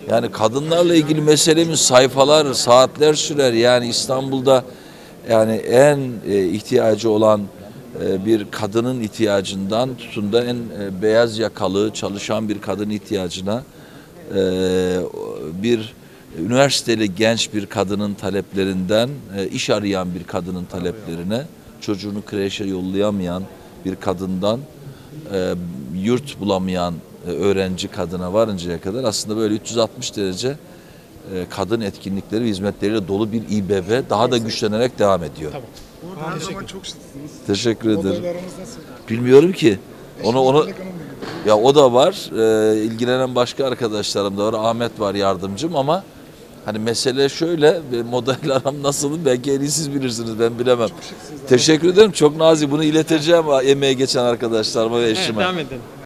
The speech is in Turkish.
Yani kadınlarla ilgili meselemiz sayfalar, saatler sürer. Yani İstanbul'da yani en ihtiyacı olan bir kadının ihtiyacından tutun da en beyaz yakalı çalışan bir kadın ihtiyacına e, bir üniversiteli genç bir kadının taleplerinden iş arayan bir kadının taleplerine çocuğunu kreşe yollayamayan bir kadından yurt bulamayan öğrenci kadına varıncaya kadar aslında böyle 360 derece kadın etkinlikleri ve hizmetleriyle dolu bir İBB daha da güçlenerek devam ediyor. Tamam. Bu arada her zaman çok şıksınız. Teşekkür ederim. Modelleriniz nasıl? Bilmiyorum ki. Onu Melek Hanım gibi. ya o da var. İlgilenen başka arkadaşlarım da var. Ahmet var yardımcım ama hani mesele şöyle model aram nasıl belki en iyi siz bilirsiniz ben bilemem. Şıksınız. Teşekkür ederim. Çok nazik. Bunu ileteceğim emeğe geçen arkadaşlarıma ve Evet, eşime. devam edelim.